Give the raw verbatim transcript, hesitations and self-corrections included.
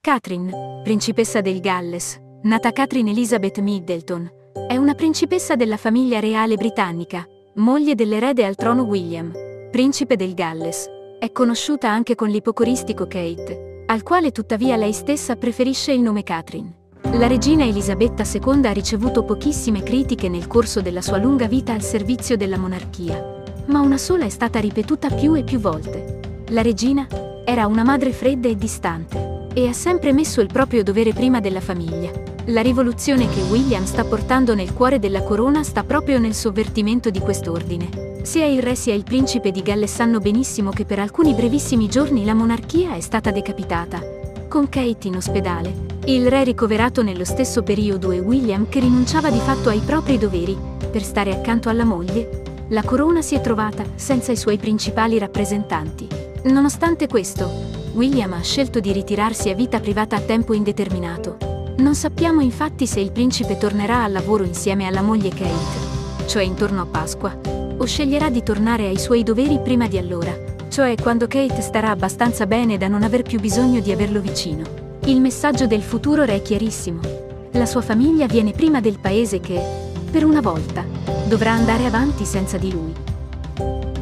Catherine, principessa del Galles, nata Catherine Elizabeth Middleton, è una principessa della famiglia reale britannica, moglie dell'erede al trono William, principe del Galles. È conosciuta anche con l'ipocoristico Kate, al quale tuttavia lei stessa preferisce il nome Catherine. La regina Elisabetta seconda ha ricevuto pochissime critiche nel corso della sua lunga vita al servizio della monarchia, ma una sola è stata ripetuta più e più volte. La regina era una madre fredda e distante, e ha sempre messo il proprio dovere prima della famiglia. La rivoluzione che William sta portando nel cuore della corona sta proprio nel sovvertimento di quest'ordine. Sia il re sia il principe di Galles sanno benissimo che per alcuni brevissimi giorni la monarchia è stata decapitata, con Kate in ospedale, il re ricoverato nello stesso periodo e William che rinunciava di fatto ai propri doveri per stare accanto alla moglie. La corona si è trovata senza i suoi principali rappresentanti. Nonostante questo, William ha scelto di ritirarsi a vita privata a tempo indeterminato. Non sappiamo infatti se il principe tornerà al lavoro insieme alla moglie Kate, cioè intorno a Pasqua, o sceglierà di tornare ai suoi doveri prima di allora, cioè quando Kate starà abbastanza bene da non aver più bisogno di averlo vicino. Il messaggio del futuro re è chiarissimo. La sua famiglia viene prima del paese che, per una volta, dovrà andare avanti senza di lui.